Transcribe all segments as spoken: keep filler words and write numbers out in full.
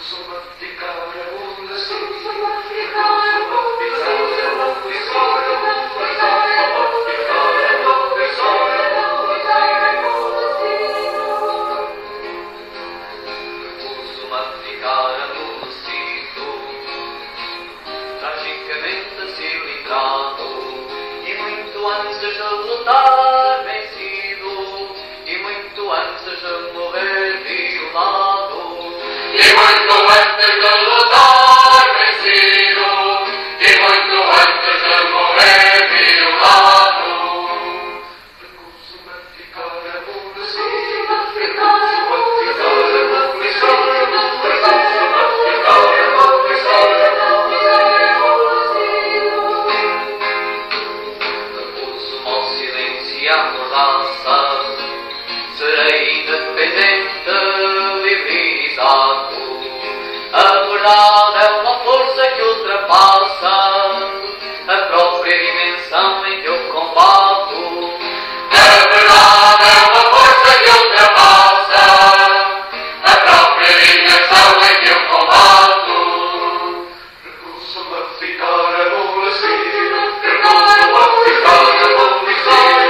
Antes de lutar vencido, e muito antes de morrer violado, e muito antes de lutar vencido, e muito antes de morrer violado, recuso-me a ficar aborrecido, recuso-me a ficar aborrecido, recuso-me a ficar aborrecido. Amordaça, serei independente, livre e exato. A verdade é uma força que ultrapassa a própria dimensão em que eu combato. A verdade é uma força que ultrapassa a própria dimensão em que eu combato. Recuso-me a ficar aborrecido, recuso-me a ficar aborrecido.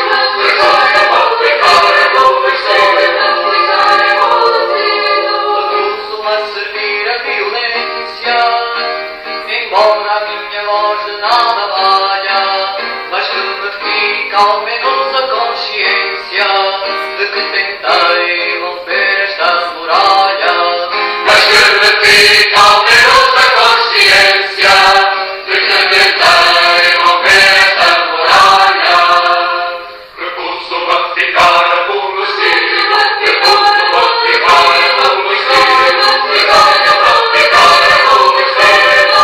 Embora a minha voz de nada valha, mas que me fica ao menos a consciência de que tentei romper esta muralha. Mas que me fica ao menos a consciência de que tentei romper esta muralha. Recuso-me a ficar aborrecido, recuso-me a ficar aborrecido, recuso-me a ficar aborrecido.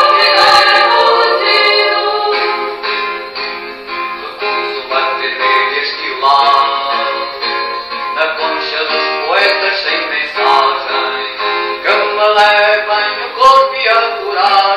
Na concha dos poetas sem mensagem que me levem o corpo e a coragem.